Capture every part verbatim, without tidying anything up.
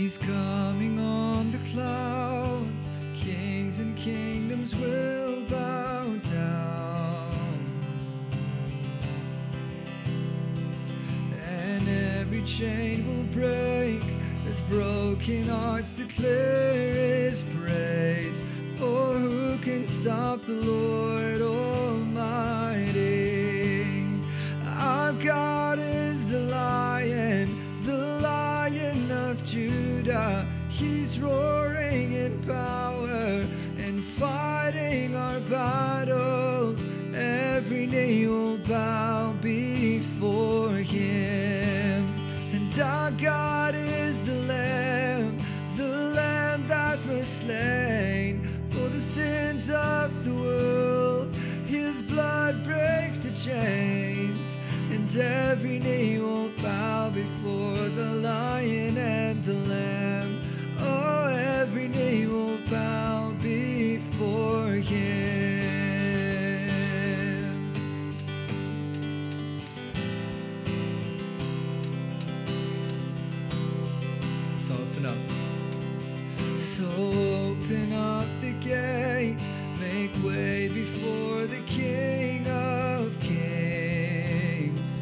He's coming on the clouds. Kings and kingdoms will bow down, and every chain will break as broken hearts declare His praise. For who can stop the Lord Almighty? Our God is the Lion, the Lion of Judah. He's roaring in power and fighting our battles. Every knee will bow before Him. And our God is the Lamb, the Lamb that was slain for the sins of the world. His blood breaks the chains, and every knee will bow before the Lion and the Lamb. Oh, every knee will bow before Him. So open up. So open up the gate, make way before the King of Kings.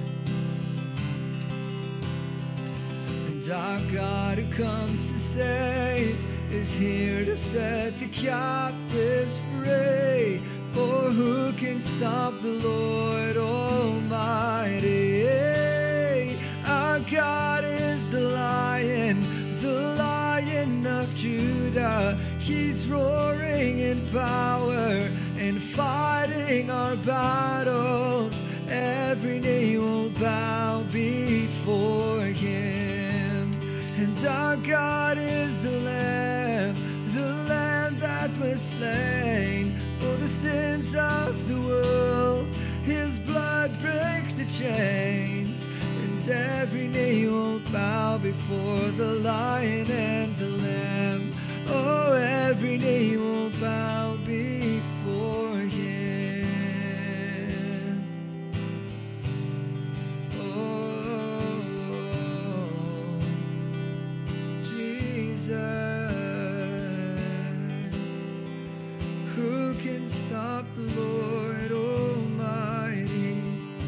And our God who comes to save is here to set the captives free. For who can stop the Lord Almighty? Our God is the Lion, the Lion of Judah. He's roaring in power and fighting our battles. Every knee will bow before Him. And our God is the Lamb, the Lamb that was slain for the sins of the world. His blood breaks the chains, and every knee will bow before the Lion and the Lamb. Oh, every knee will bow before Him. Oh, Jesus, who can stop the Lord Almighty?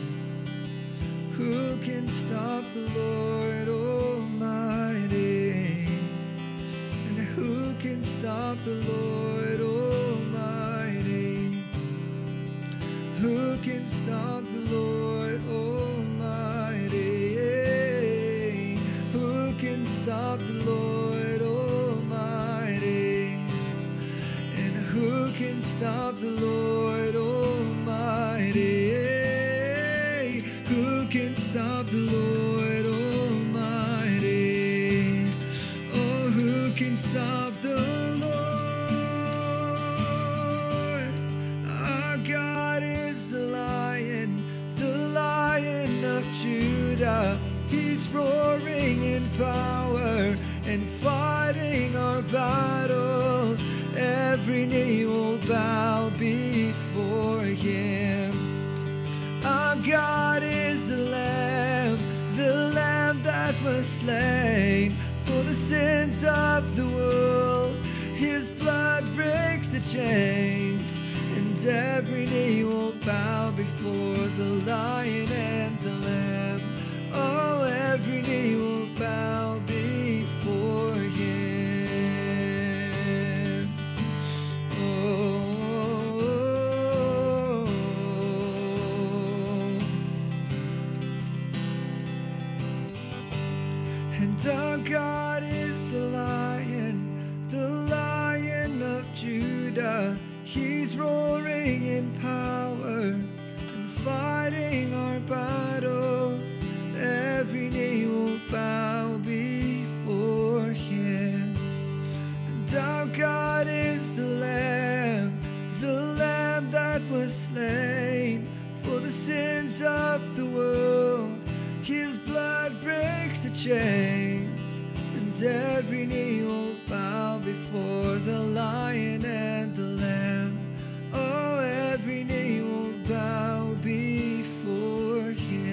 Who can stop the Lord Almighty? And who can stop the Lord Almighty? Who can stop the Lord Almighty? Who can stop the Lord Almighty? And who can stop the Lord Almighty? Who can stop the Lord Almighty? Oh, who can stop the Lord? Our God is the Lion, the Lion of Judah. He's roaring in power and fighting our battles. Every knee will bow before Him. Our God is the Lamb, the Lamb that was slain for the sins of the world. His blood breaks the chains, and every knee will bow before the Lion and the Lamb. Oh, every knee will bow before Him. Oh, and our God is the Lion, the Lion of Judah. He's roaring in power and fighting our battles. Every knee will bow before Him. And our God is the Lamb, the Lamb that was slain for the sins of the world. His blood breaks the chains, and every knee will bow before the Lion and the Lamb. Oh, every knee will bow before Him.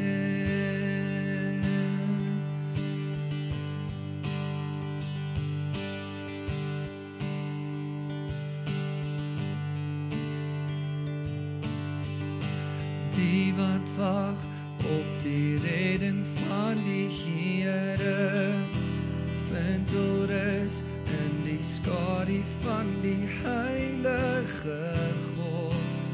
die wat wag op die redding van die Here, vind hul rus in die skadu van die heilige God.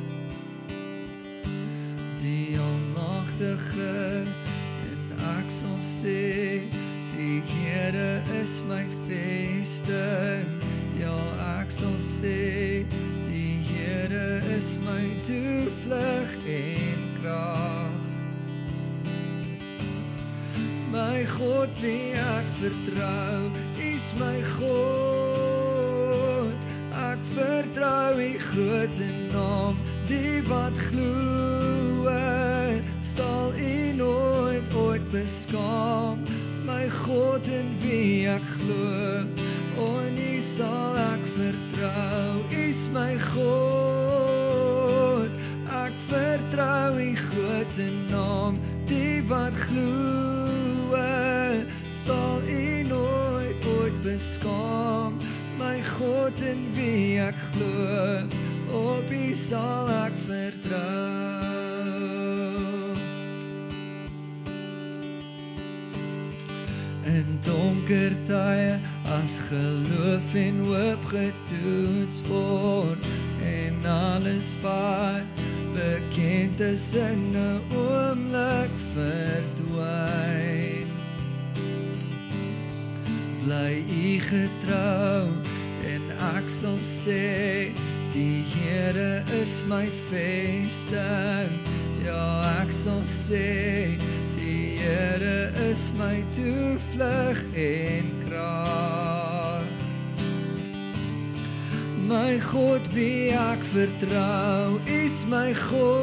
Die Almagtige, en ek sal sê, die Here is my vesting. Ja, ek sal sê, die Here is my toevlug en krag. My God wie ek vertrou, is my God. Ek vertrou die groot naam, die wat glo, sal U nooit ooit beskaam. My God in wie ek glo, en U sal ek vertrou, is my God. Ek vertrou die groot naam, die wat glo, sal U nooit ooit beskaam. My God in wie ek glo, op U sal ek vertrou. In donker tye, as geloof en hoop getoets word, en alles wat bekend is in 'n oomblik verdwyn. Bly U getrou, en ek sal sê, die Here is my vesting. Ja, ek sal sê, die Here is my toevlug en krag. My God wie ek vertrou, is my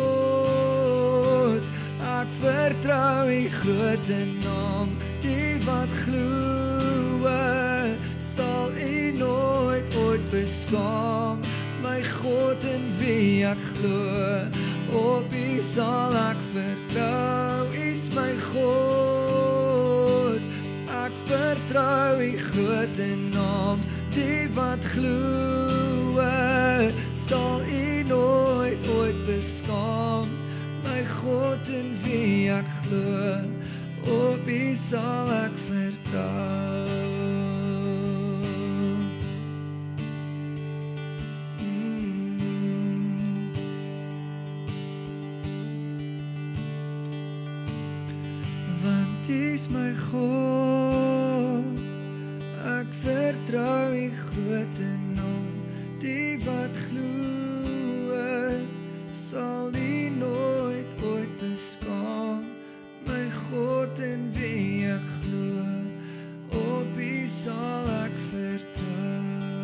God. Ek vertrou die groot naam, die wat glo, sal U nooit ooit beskaam. My God in wie ek glo, op U sal ek vertrou, is my God. Ek vertrou die groot naam, die wat glo, sal U nooit ooit beskaam. My God in wie ek glo, op U sal ek vertrou. Want U is my God, ek vertrou die groot naam, die wat glo, sal U nooit ooit beskaam. My God in wie ek glo, op U sal ek vertrou.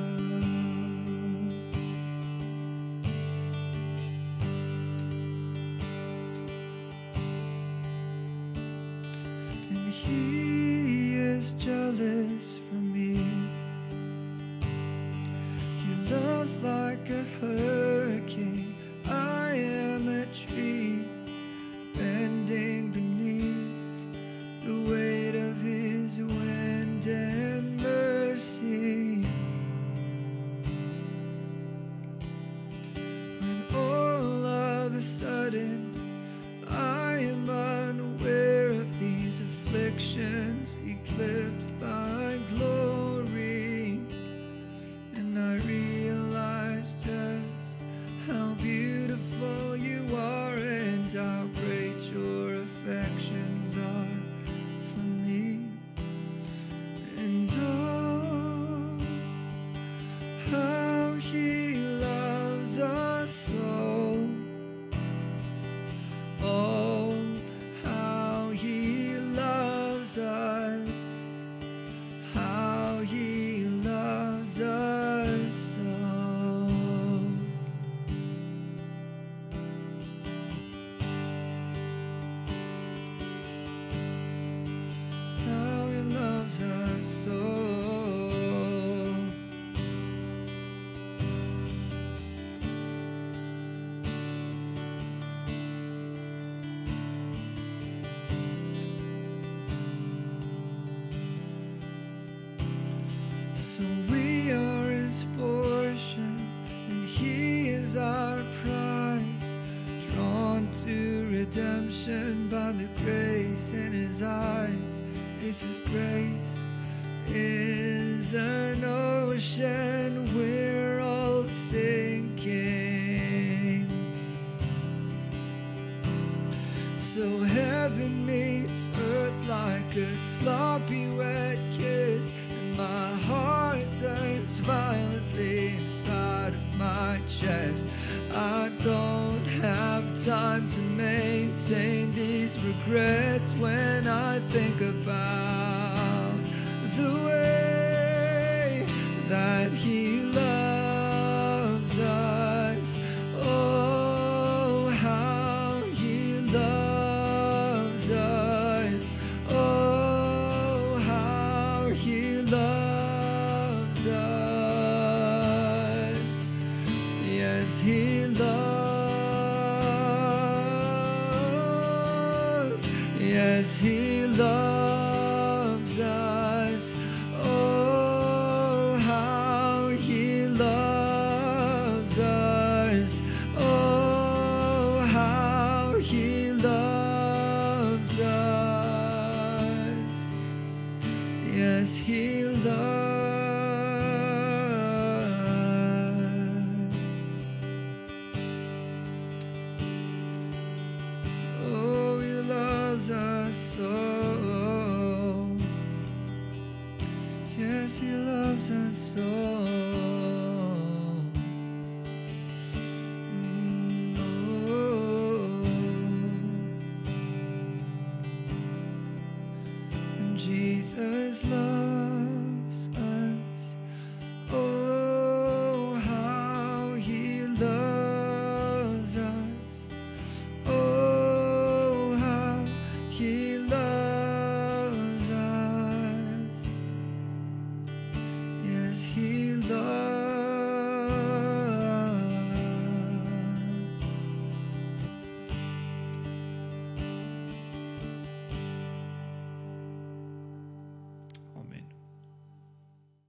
And He is jealous for me. He loves like a hurricane. I am a tree bending beneath the weight of His wind and mercy. When all of a sudden I am unaware of these afflictions eclipsed by glory, and I realize just how beautiful You are ocean by the grace in his eyes. If his grace is an ocean, we're all sinking. So heaven meets earth like a sloppy wet kiss, and my heart turns violently inside of my chest. I don't have time to maintain these regrets when I think about the way that he loves us. Oh, how he loves us. Oh, how he loves us. Yes, he loves. Yes, he loves us. Oh, how he loves us. Oh, how he loves us. Yes, he loves. Oh, he loves us so. Yes, he loves us so. Mm, oh. And Jesus loves